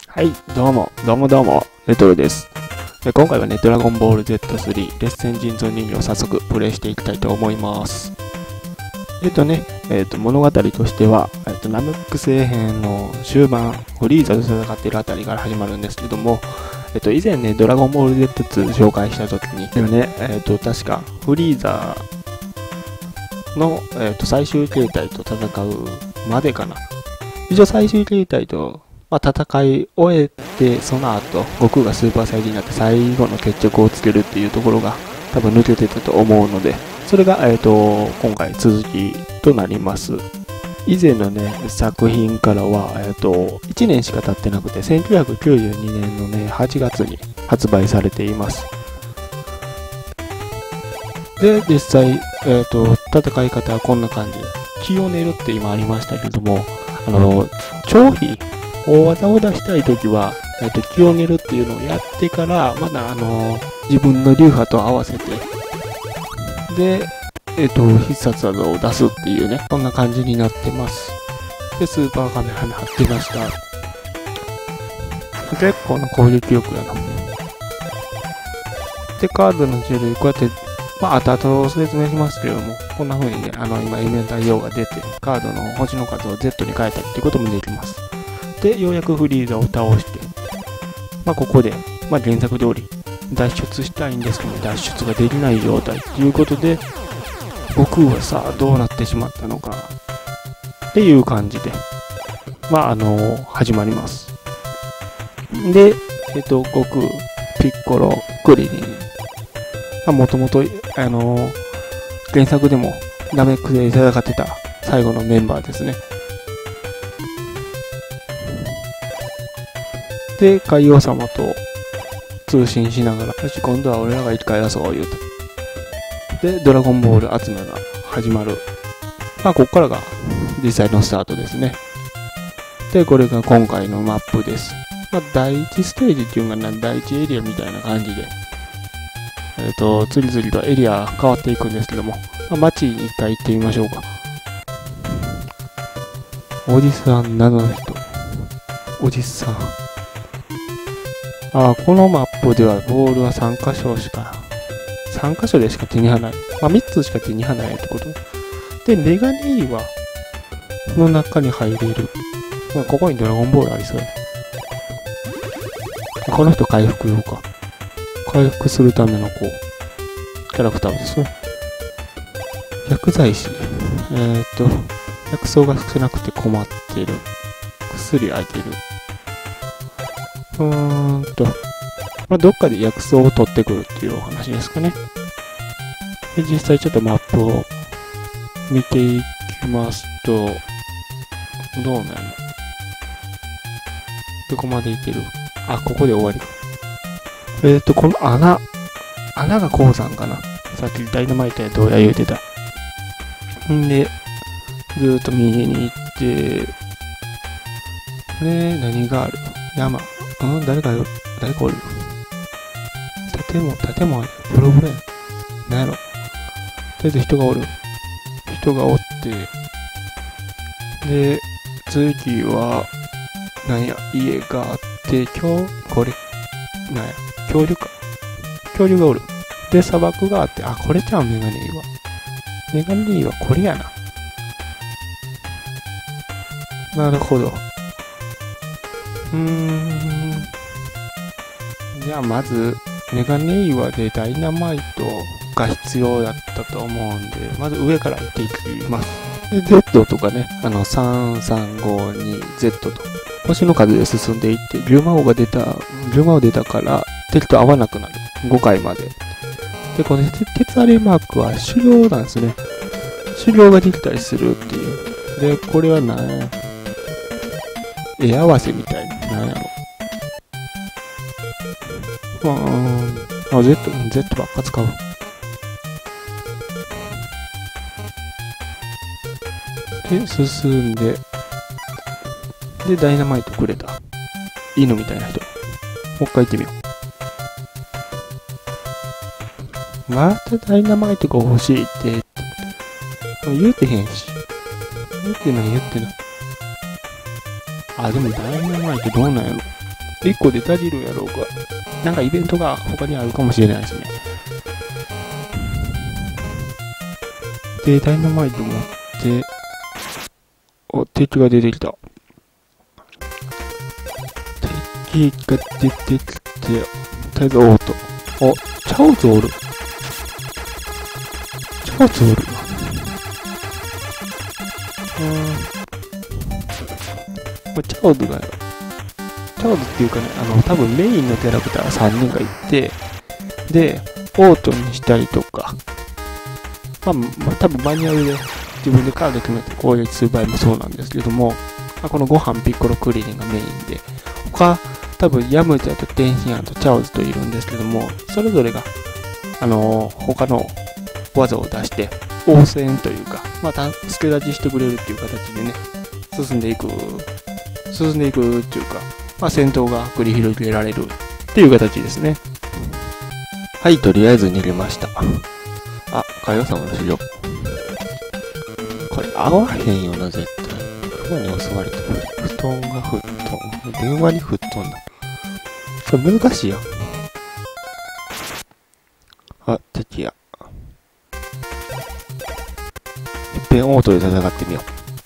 はい、どうも、レトロです。今回はね、ドラゴンボール Z3 レッセン人造人形を早速プレイしていきたいと思います。物語としては、ナメック星編の終盤、フリーザと戦っているあたりから始まるんですけども、以前ね、ドラゴンボール Z2 紹介した時に、確かフリーザの、最終形態と戦うまでかな。一応最終形態と戦い終えて、その後、悟空がスーパーサイヤ人になって最後の決着をつけるっていうところが多分抜けてたと思うので、それが、今回続きとなります。以前のね、作品からは、1年しか経ってなくて、1992年のね、8月に発売されています。で、実際、戦い方はこんな感じ。気を練るって今ありましたけども、張飛大技を出したいときは、気を練るっていうのをやってから、まだ自分の流派と合わせて、で、必殺技を出すっていうね、そんな感じになってます。で、スーパーカメハメ貼ってました。結構な攻撃力やな。で、カードの種類、こうやって、後々説明しますけれども、こんな風にね、今、イベント用が出て、カードの星の数を Z に変えたりっていうこともできます。で、ようやくフリーザを倒して、ここで、原作通り、脱出したいんですけど、脱出ができない状態ということで、僕はさあどうなってしまったのか、っていう感じで、始まります。で、悟空、ピッコロ、クリリン、もともと、原作でもナメックで戦ってた最後のメンバーですね。で、海王様と通信しながら、よし、今度は俺らが生き返らそう、言うと。で、ドラゴンボール集めが始まる。ここからが実際のスタートですね。で、これが今回のマップです。第1ステージっていうのが第1エリアみたいな感じで、次々とエリア変わっていくんですけども、街に一回行ってみましょうか。おじさん、謎の人。おじさん。このマップではボールは3箇所でしか手に入らない。3つしか手に入らないってこと。で、メガネイは、の中に入れる。ここにドラゴンボールありそうやね。この人回復用か。回復するためのキャラクターですね。薬剤師。薬草が少なくて困っている。薬空いている。どっかで薬草を取ってくるっていうお話ですかね。で、実際ちょっとマップを見ていきますと、どうなの？どこまで行ける？ここで終わりか。この穴が鉱山かな。さっきダイナマイトやどうや言うてた。んで、ずーっと右に行って、何がある？山。誰かおる。建物ある。ブロブロや。なんやろ。とりあえず人がおる。人がおって、で、次は、家があって、これ、恐竜か。恐竜がおる。で、砂漠があって、これじゃん、メガネイは。メガネイはこれやな。なるほど。じゃあまず、メガネ岩でダイナマイトが必要だったと思うんで、まず上から行っていきます。で、Z とかね、3352Z と、星の数で進んでいって、リュウマオ出たから、敵と合わなくなる。5回まで。で、この鉄アレマークは狩猟なんですね。狩猟ができたりするっていう。で、これは絵合わせみたいな。なんやろ。Z ばっか使う。で、進んで、で、ダイナマイトくれた。犬みたいな人。もう一回行ってみよう。またダイナマイトが欲しいって、言うてへんし。言ってない。でもダイナマイトどうなんやろ。 1個で足りるんやろうか。なんかイベントが他にあるかもしれないですね。で、ダイナマイト持って、お、敵が出てきた。敵が出てきて、とりあえずオート。お、チャオズおる。チャオズおる。チャオズが、チャオズっていうかね、多分メインのキャラクター3人がいて、で、オートにしたりとか、多分マニュアルで自分でカード決めて攻撃する場合もそうなんですけども、このご飯ピッコロクリリンがメインで、他、多分ヤムチャとテンヒアンとチャオズといるんですけども、それぞれが、他の技を出して、応戦というか、助け立ちしてくれるっていう形でね、進んでいくっていうか、戦闘が繰り広げられるっていう形ですね。はい、とりあえず逃げました。あ、海王様の資料。これ合わへんよな、絶対。熊に襲われて布団が吹っ飛ん。電話に吹っ飛んだ。それ難しいやん。あ、敵や。いっぺんオートで戦ってみよ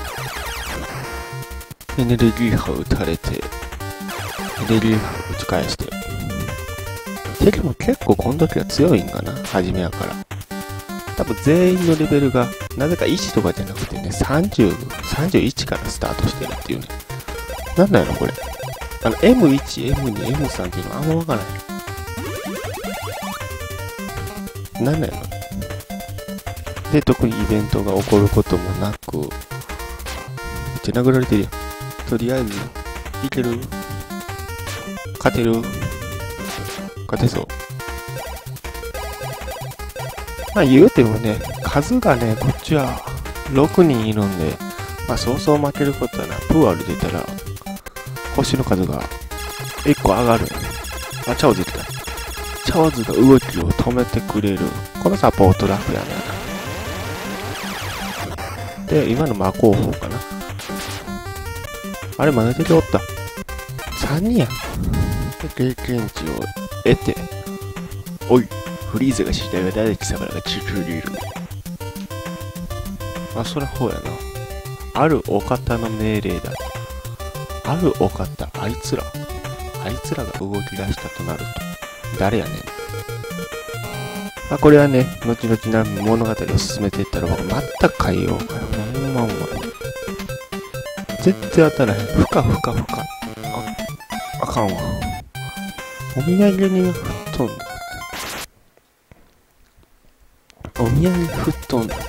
う。エネルギー波打たれて、エネルギー波打ち返して。敵も結構この時は強いんかな、初めやから。多分全員のレベルが、なぜか1とかじゃなくてね、31からスタートしてるっていうね。なんだよこれ。M1、M2、M3 っていうのはあんまわからない。なんだよで、特にイベントが起こることもなく、めっちゃ殴られてるやん。とりあえず、いける？勝てる？勝てそう。言うてもね、数がね、こっちは6人いるんで、そうそう負けることはな。プーアル出たら、星の数が1個上がる。あ、チャオズ来た。チャオズが動きを止めてくれる。このサポートラフやねんな。で、今の魔法法かな。あれ、まだ出ておった。3人や。経験値を得て、おい、フリーゼが死体が誰貴様らが地球にいる。そりゃほうやな。あるお方の命令だ。あるお方、あいつらが動き出したとなると、誰やねん。これはね、後々な物語を進めていったら、僕全く変えようかよ。絶対当たらへん。ふか。あかんわ。お土産に吹っ飛んだ。お土産に吹っ飛んだって。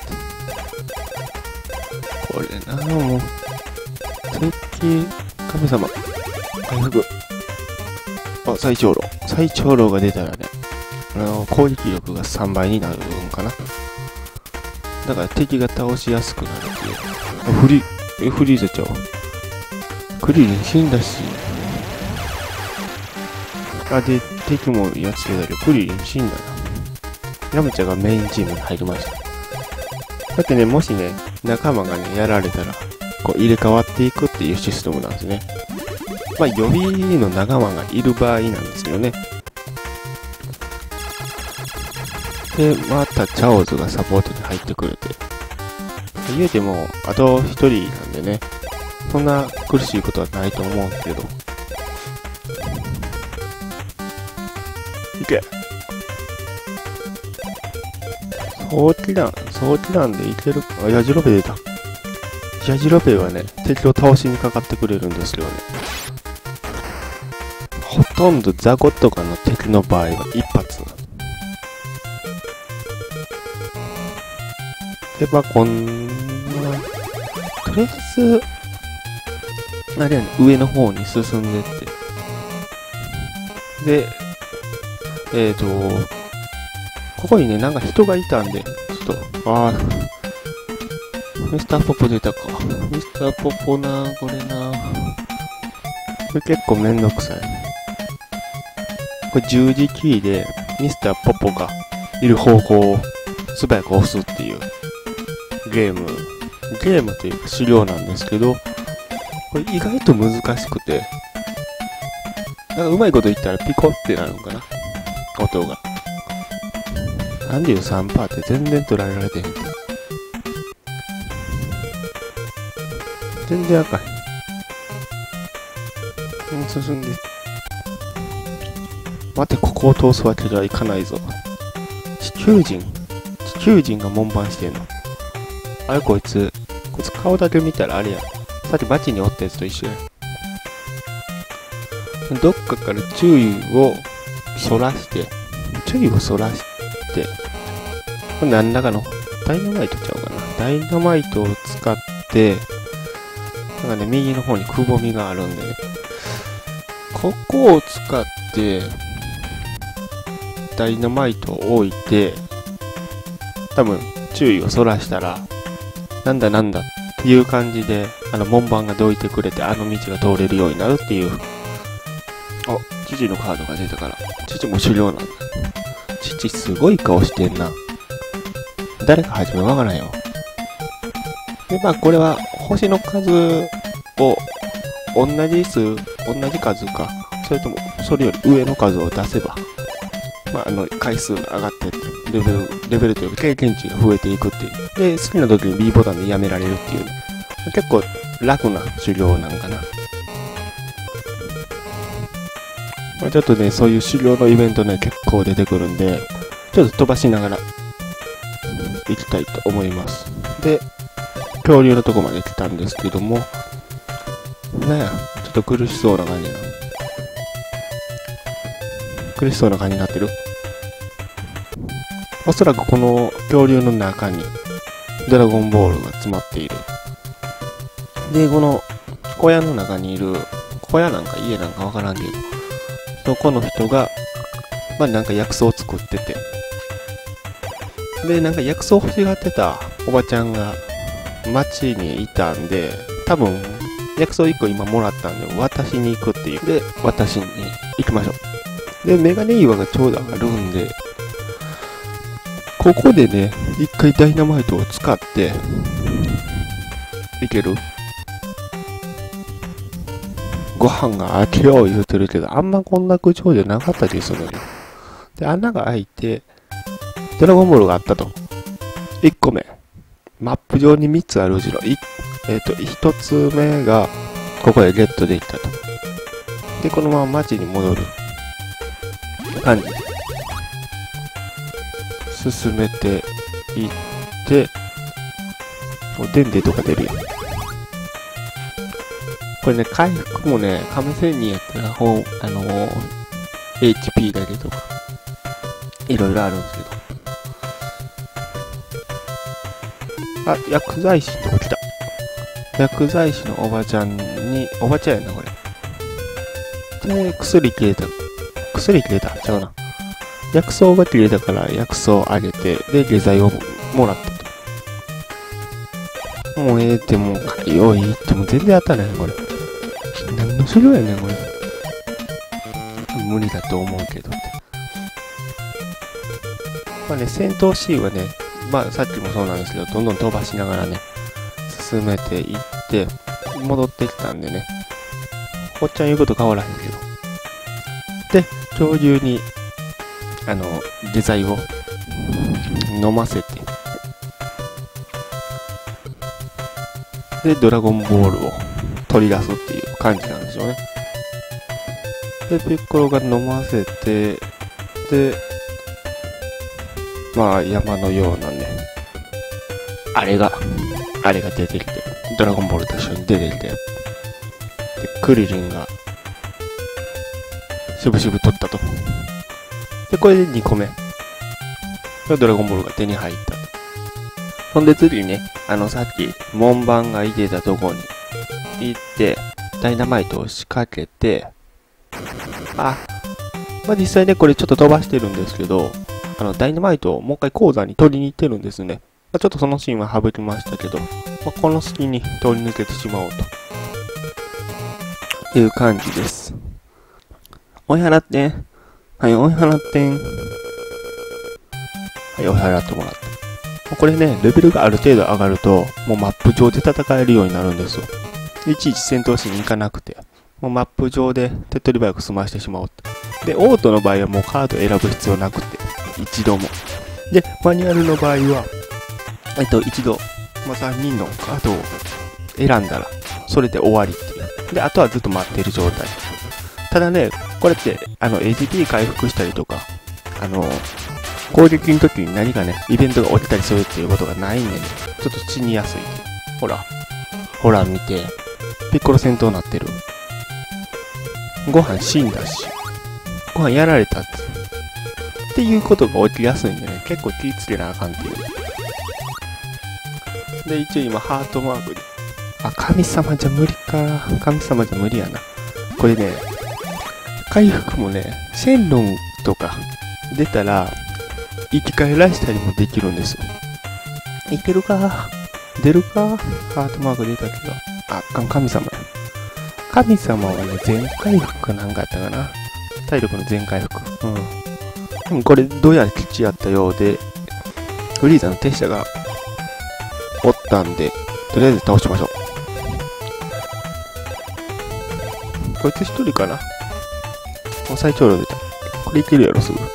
これなもう。敵、神様。回復。最長老が出たらね、攻撃力が3倍になるんかな。だから敵が倒しやすくなるっていう。フリーゼちゃう。クリリン死んだし。で、敵もやっつけたけど、クリリン死んだな。ヤムチャがメインチームに入りました。だってね、もしね、仲間がね、やられたら、入れ替わっていくっていうシステムなんですね。予備の仲間がいる場合なんですけどね。で、またチャオズがサポートに入ってくれて。言うても、あと1人なんでね、そんな苦しいことはないと思うんですけど。いけ。早期弾でいけるか。ヤジロベ出た。ヤジロベはね、敵を倒しにかかってくれるんですよね。ほとんどザコとかの敵の場合は一発。で、こんな、とりあえず、あれやね、上の方に進んでって。で、ここにね、なんか人がいたんで、ちょっと、ミスターポポ出たか。ミスターポポな、これな。これ結構めんどくさい。これ十字キーで、ミスターポポがいる方向を素早く押すっていうゲームというか資料なんですけど、これ意外と難しくて、 なんかうまいこと言ったらピコってなるのかな、音が。33% って全然捉えられてへんて。全然あかん。進んで。待って、ここを通すわけではいかないぞ。地球人が門番してんの。あれこいつ顔だけ見たらあれやん。さっき街におったやつと一緒やん。どっかから注意をそらして、これ何らかのダイナマイトちゃうかな。ダイナマイトを使って、なんかね、右の方にくぼみがあるんでね。ここを使って、ダイナマイトを置いて、多分注意をそらしたら、なんだっていう感じで、門番がどいてくれて、あの道が通れるようになるっていう。あ、父のカードが出たから、父も狩猟なんだ。父すごい顔してんな。誰かはじめわからんよ。で、まあこれは星の数を同じ数か、それともそれより上の数を出せば、まあ回数が上がってって、レベルというか経験値が増えていくっていう。で、好きな時に B ボタンでやめられるっていうね。結構楽な狩猟なんかな。まあ、ちょっとね、そういう狩猟のイベントね、結構出てくるんで、ちょっと飛ばしながら行きたいと思います。で、恐竜のとこまで来たんですけども、ねえ、ちょっと苦しそうな感じな。苦しそうな感じになってる。おそらくこの恐竜の中にドラゴンボールが詰まっている。で、この小屋の中にいる、小屋なんか家なんかわからんけど、そこの人が、まあなんか薬草を作ってて、で、なんか薬草を欲しがってたおばちゃんが町にいたんで、多分薬草1個今もらったんで渡しに行くっていう。で、渡しに行きましょう。で、メガネ岩がちょうどあるんで、ここでね、一回ダイナマイトを使って、いける？ご飯が開けよう言うてるけど、あんまこんな口調じゃなかったですよね。で、穴が開いて、ドラゴンボールがあったと。1個目。マップ上に3つあるうちの、1つ目が、ここでゲットできたと。で、このまま町に戻る。感じ。進めていって、デンデとか出るよ。これね、回復もね、亀仙人やったら、HP だけとか、いろいろあるんですけど。あ、薬剤師のとこ来た。薬剤師のおばちゃんに、おばちゃんやな、これ。で、薬切れたちゃうな。薬草が切れたから薬草をあげて、で、下剤をもらったと。もうってもう、よいっても全然当たらない、これ。何の狩猟やねん、これ。無理だと思うけどって。まあね、戦闘シーンはね、まあさっきもそうなんですけど、どんどん飛ばしながらね、進めていって、戻ってきたんでね、こっちゃん言うこと変わらへんけど。で、恐竜に、下剤を飲ませて、で、ドラゴンボールを取り出すっていう感じなんですよね。で、ピッコロが飲ませて、で、まあ山のようなね、あれが出てきて、ドラゴンボールと一緒に出てきて、で、クリリンが、しぶしぶ取ったと。で、これで2個目。ドラゴンボールが手に入ったと。ほんで次にね、さっき、門番がいてたとこに行って、ダイナマイトを仕掛けて、まあ実際ね、これちょっと飛ばしてるんですけど、ダイナマイトをもう一回鉱山に取りに行ってるんですね。ちょっとそのシーンは省きましたけど、この隙に通り抜けてしまおうと。いう感じです。追い払って。はい、追い払ってん。はい、追い払ってもらって。これね、レベルがある程度上がると、もうマップ上で戦えるようになるんですよ。いちいち戦闘しに行かなくて。 もうマップ上で手っ取り早く済ましてしまおうと。で、オートの場合はもうカード選ぶ必要なくて、一度も。で、マニュアルの場合は、一度、3人のカードを選んだら、それで終わりっていう。で、あとはずっと待ってる状態。ただね、これって、AGP 回復したりとか、攻撃の時に何かね、イベントが起きたりするっていうことがないんでね、ちょっと死にやすい。ほら見て、ピッコロ戦闘になってる。ご飯死んだし、ご飯やられたっていうことが起きやすいんでね、結構気ぃつけなあかんっていう。で、一応今ハートマークで、神様じゃ無理か。神様じゃ無理やな。これね、回復もね、シェンロンとか出たら、生き返らしたりもできるんですよ。いけるか？出るか？ハートマーク出たけど。神様や。神様はね、全回復かなんかやったかな。体力の全回復。これ、どうやら基地やったようで、フリーザの手下がおったんで、とりあえず倒しましょう。こいつ一人かな。もう最長老出た。これいけるやろ、すぐ。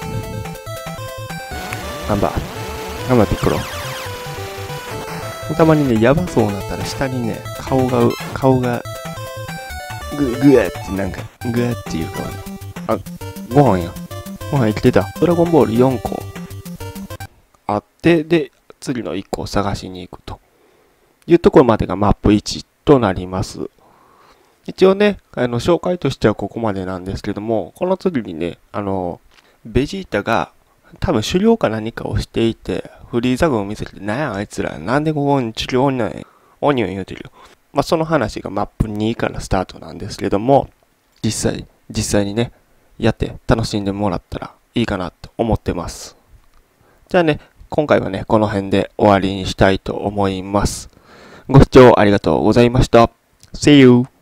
頑張ピッコロ。たまにね、やばそうになったら下にね、顔が、ぐわってなんか、ぐわっていうか、ご飯や。ご飯生きてた。ドラゴンボール4個あって、で、次の1個を探しに行くというところまでがマップ1となります。一応ね、紹介としてはここまでなんですけども、この次にね、ベジータが多分狩猟か何かをしていて、フリーザ軍を見せて、なんやあいつら、なんでここに狩猟オニオン言うてるよ。その話がマップ2からスタートなんですけども、実際にね、やって楽しんでもらったらいいかなと思ってます。じゃあね、今回はね、この辺で終わりにしたいと思います。ご視聴ありがとうございました。See you!